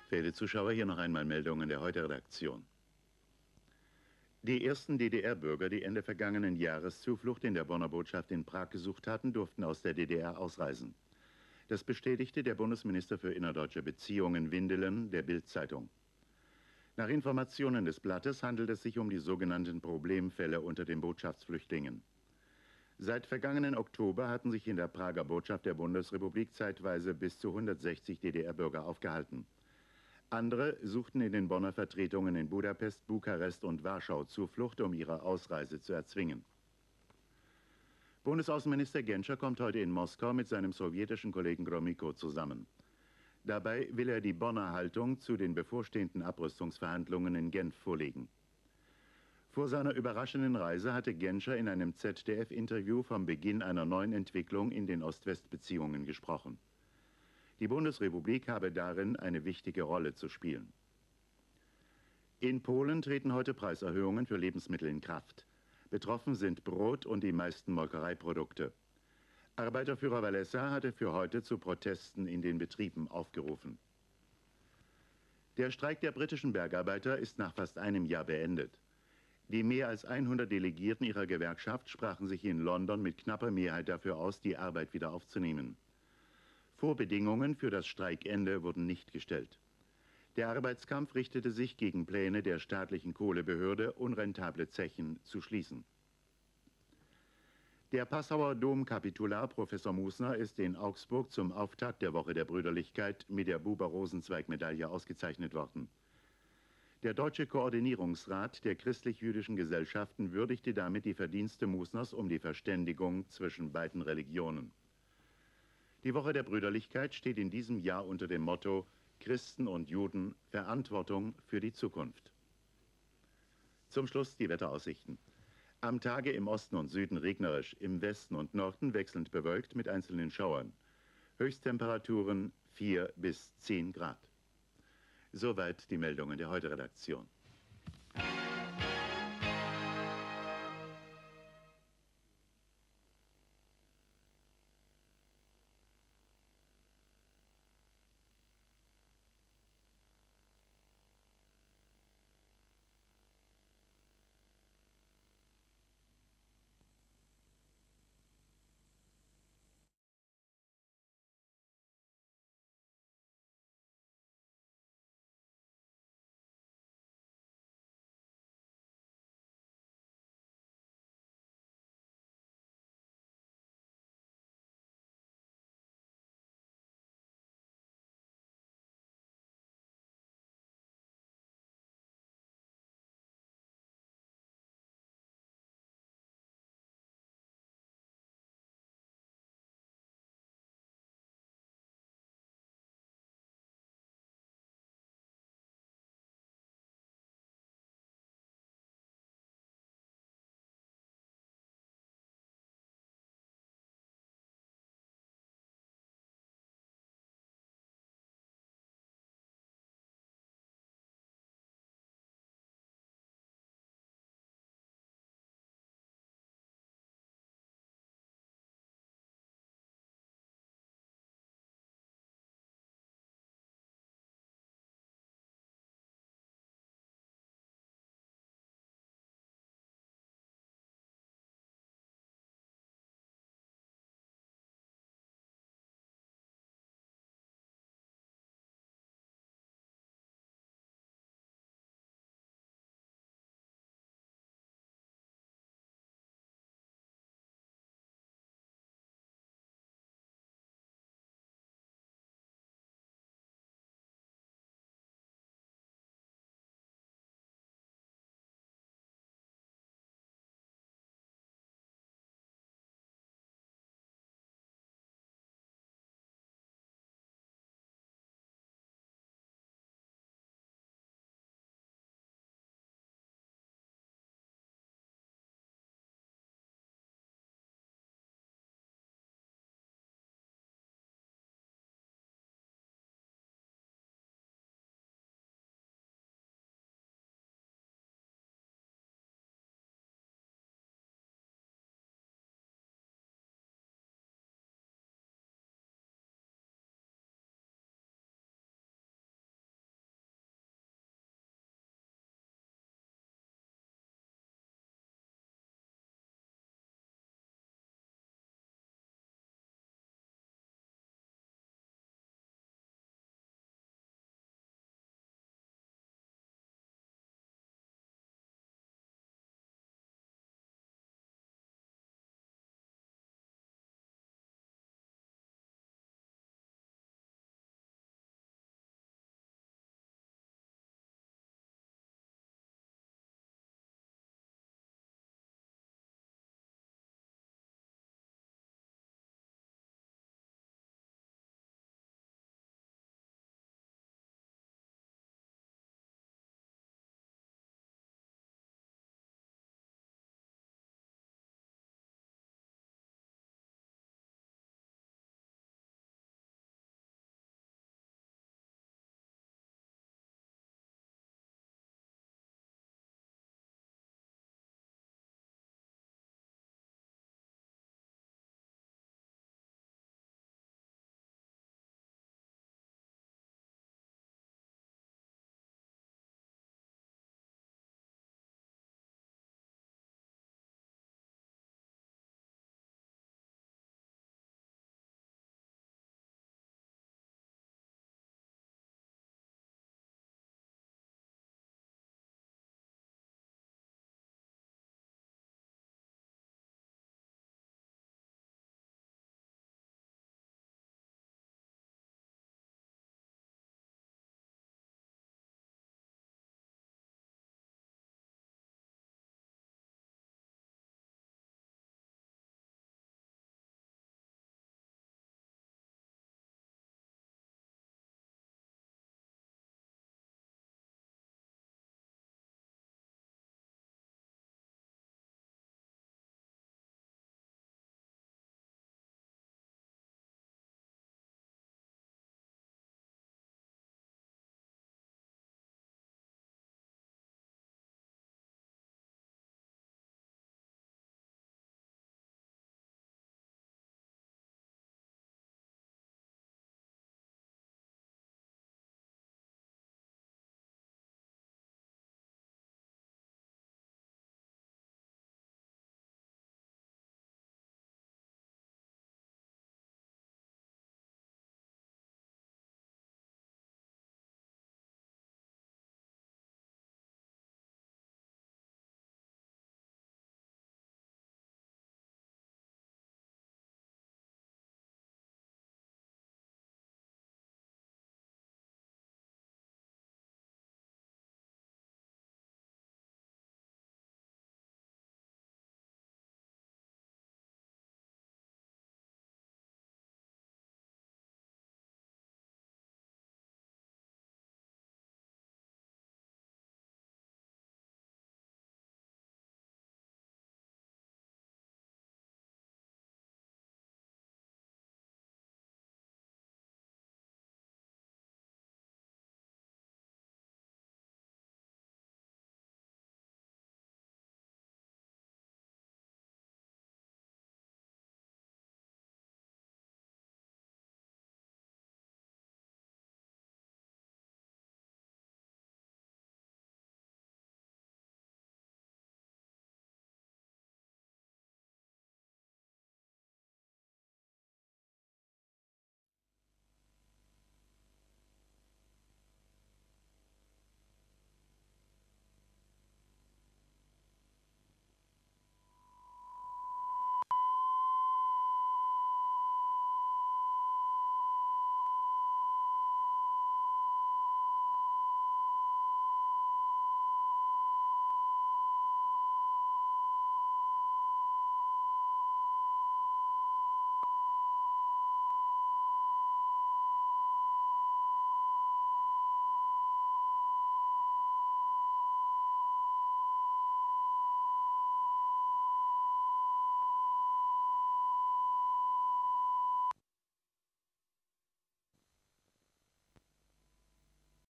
Verehrte Zuschauer, hier noch einmal Meldungen der Heute-Redaktion. Die ersten DDR-Bürger, die Ende vergangenen Jahres Zuflucht in der Bonner Botschaft in Prag gesucht hatten, durften aus der DDR ausreisen. Das bestätigte der Bundesminister für innerdeutsche Beziehungen Windelen der Bild-Zeitung. Nach Informationen des Blattes handelt es sich um die sogenannten Problemfälle unter den Botschaftsflüchtlingen. Seit vergangenen Oktober hatten sich in der Prager Botschaft der Bundesrepublik zeitweise bis zu 160 DDR-Bürger aufgehalten. Andere suchten in den Bonner Vertretungen in Budapest, Bukarest und Warschau Zuflucht, um ihre Ausreise zu erzwingen. Bundesaußenminister Genscher kommt heute in Moskau mit seinem sowjetischen Kollegen Gromyko zusammen. Dabei will er die Bonner Haltung zu den bevorstehenden Abrüstungsverhandlungen in Genf vorlegen. Vor seiner überraschenden Reise hatte Genscher in einem ZDF-Interview vom Beginn einer neuen Entwicklung in den Ost-West-Beziehungen gesprochen. Die Bundesrepublik habe darin eine wichtige Rolle zu spielen. In Polen treten heute Preiserhöhungen für Lebensmittel in Kraft. Betroffen sind Brot und die meisten Molkereiprodukte. Arbeiterführer Walesa hatte für heute zu Protesten in den Betrieben aufgerufen. Der Streik der britischen Bergarbeiter ist nach fast einem Jahr beendet. Die mehr als 100 Delegierten ihrer Gewerkschaft sprachen sich in London mit knapper Mehrheit dafür aus, die Arbeit wieder aufzunehmen. Vorbedingungen für das Streikende wurden nicht gestellt. Der Arbeitskampf richtete sich gegen Pläne der staatlichen Kohlebehörde, unrentable Zechen zu schließen. Der Passauer Domkapitular Professor Musner ist in Augsburg zum Auftakt der Woche der Brüderlichkeit mit der Buber-Rosenzweig-Medaille ausgezeichnet worden. Der Deutsche Koordinierungsrat der christlich-jüdischen Gesellschaften würdigte damit die Verdienste Musners um die Verständigung zwischen beiden Religionen. Die Woche der Brüderlichkeit steht in diesem Jahr unter dem Motto Christen und Juden, Verantwortung für die Zukunft. Zum Schluss die Wetteraussichten. Am Tage im Osten und Süden regnerisch, im Westen und Norden wechselnd bewölkt mit einzelnen Schauern. Höchsttemperaturen 4 bis 10 Grad. Soweit die Meldungen der Heute-Redaktion.